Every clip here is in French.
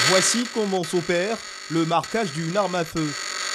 Voici comment s'opère le marquage d'une arme à feu.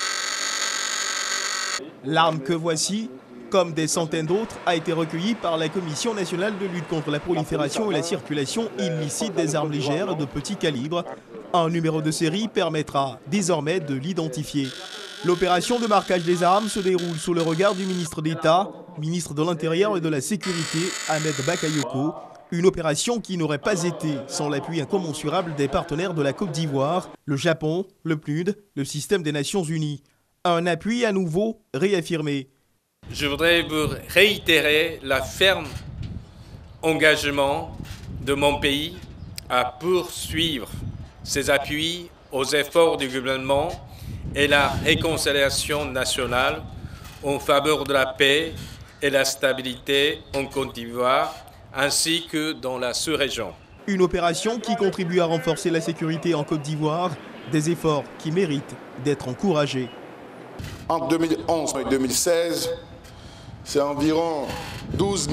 L'arme que voici, comme des centaines d'autres, a été recueillie par la Commission nationale de lutte contre la prolifération et la circulation illicite des armes légères de petit calibre. Un numéro de série permettra désormais de l'identifier. L'opération de marquage des armes se déroule sous le regard du ministre d'État, ministre de l'Intérieur et de la Sécurité, Ahmed Bakayoko. Une opération qui n'aurait pas été sans l'appui incommensurable des partenaires de la Côte d'Ivoire, le Japon, le PNUD, le système des Nations Unies. Un appui à nouveau réaffirmé. Je voudrais vous réitérer le ferme engagement de mon pays à poursuivre ses appuis aux efforts du gouvernement et la réconciliation nationale en faveur de la paix et la stabilité en Côte d'Ivoire, ainsi que dans la sous-région. Une opération qui contribue à renforcer la sécurité en Côte d'Ivoire, des efforts qui méritent d'être encouragés. En 2011 et 2016, c'est environ 12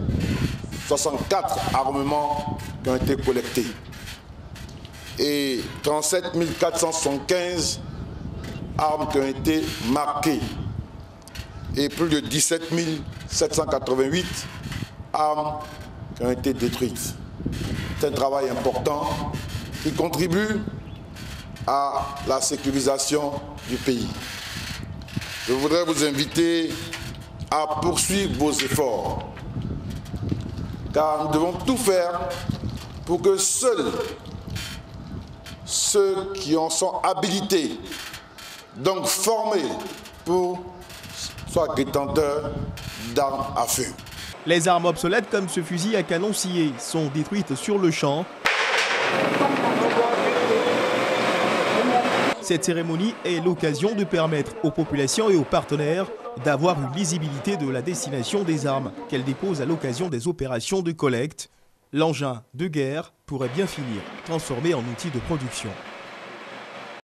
064 armements qui ont été collectés et 37 475 armes qui ont été marquées et plus de 17 788 armes qui ont été détruites. C'est un travail important qui contribue à la sécurisation du pays. Je voudrais vous inviter à poursuivre vos efforts, car nous devons tout faire pour que seuls ceux qui en sont habilités, donc formés pour, soient détenteurs d'armes à feu. Les armes obsolètes comme ce fusil à canon scié sont détruites sur le champ. Cette cérémonie est l'occasion de permettre aux populations et aux partenaires d'avoir une lisibilité de la destination des armes qu'elles déposent à l'occasion des opérations de collecte. L'engin de guerre pourrait bien finir transformé en outil de production.